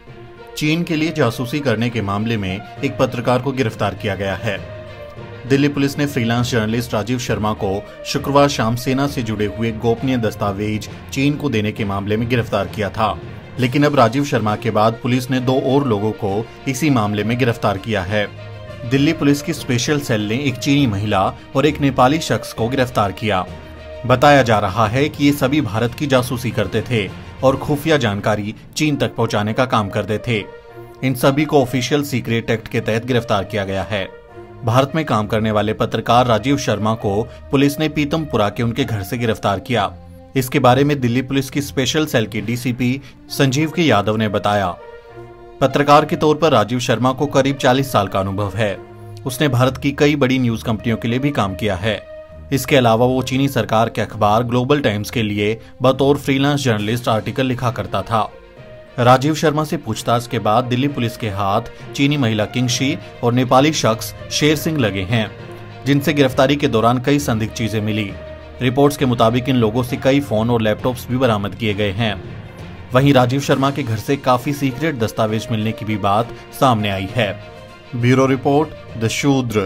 चीन के लिए जासूसी करने के मामले में एक पत्रकार को गिरफ्तार किया गया है। दिल्ली पुलिस ने फ्रीलांस जर्नलिस्ट राजीव शर्मा को शुक्रवार शाम सेना से जुड़े हुए गोपनीय दस्तावेज चीन को देने के मामले में गिरफ्तार किया था, लेकिन अब राजीव शर्मा के बाद पुलिस ने 2 और लोगों को इसी मामले में गिरफ्तार किया है। दिल्ली पुलिस की स्पेशल सेल ने एक चीनी महिला और एक नेपाली शख्स को गिरफ्तार किया। बताया जा रहा है कि ये सभी भारत की जासूसी करते थे और खुफिया जानकारी चीन तक पहुंचाने का काम करते थे। इन सभी को ऑफिशियल सीक्रेट एक्ट के तहत गिरफ्तार किया गया है। भारत में काम करने वाले पत्रकार राजीव शर्मा को पुलिस ने पीतमपुरा के उनके घर से गिरफ्तार किया। इसके बारे में दिल्ली पुलिस की स्पेशल सेल के डीसीपी संजीव के यादव ने बताया। पत्रकार के तौर पर राजीव शर्मा को करीब 40 साल का अनुभव है। उसने भारत की कई बड़ी न्यूज कंपनियों के लिए भी काम किया है। इसके अलावा वो चीनी सरकार के अखबार ग्लोबल टाइम्स के लिए बतौर फ्रीलांस जर्नलिस्ट आर्टिकल लिखा करता था। राजीव शर्मा से पूछताछ के बाद दिल्ली पुलिस के हाथ चीनी महिला किंगशी और नेपाली शख्स शेर सिंह लगे हैं, जिनसे गिरफ्तारी के दौरान कई संदिग्ध चीजें मिली। रिपोर्ट्स के मुताबिक इन लोगों से कई फोन और लैपटॉप्स भी बरामद किए गए हैं। वहीं राजीव शर्मा के घर से काफी सीक्रेट दस्तावेज मिलने की भी बात सामने आई है। ब्यूरो रिपोर्ट, द शूद्र।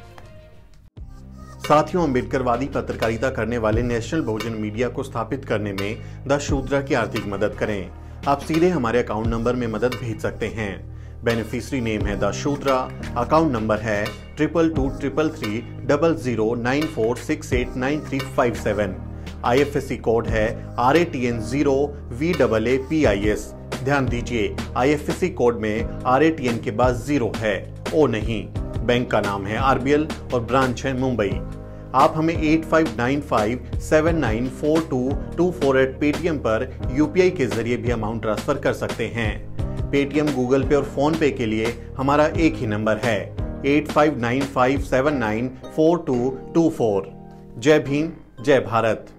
साथियों, अम्बेडकरवादी पत्रकारिता करने वाले नेशनल बहुजन मीडिया को स्थापित करने में द शूद्र की आर्थिक मदद करें। आप सीधे हमारे अकाउंट नंबर में मदद भेज सकते हैं। बेनिफिशियरी नेम है द शूद्र, अकाउंट नंबर है 22333394689357। IFSC कोड है RATN0VAAPIS। ध्यान दीजिए, IFSC कोड में RATN के बाद 0 है, O नहीं। बैंक का नाम है RBL और ब्रांच है मुंबई। आप हमें 8595794224 पेटीएम पर UPI के जरिए भी अमाउंट ट्रांसफर कर सकते हैं। पेटीएम, गूगल पे और फोन पे के लिए हमारा एक ही नंबर है 8595794224। जय भीम, जय भारत।